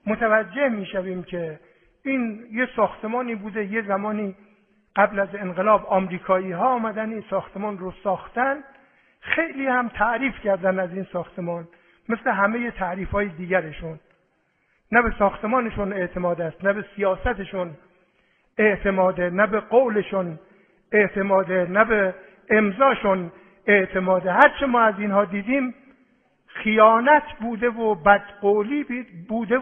متوجه میشویم که این یه ساختمانی بوده، یه زمانی قبل از انقلاب آمریکایی ها آمدن این ساختمان رو ساختن، خیلی هم تعریف کردن از این ساختمان، مثل همه تعریف های دیگرشون. نه به ساختمانشون اعتماد است، نه به سیاستشون اعتماده، نه به قولشون اعتماده، نه به امضاشون اعتماده. هرچه ما از اینها دیدیم خیانت بوده و بدقولی بوده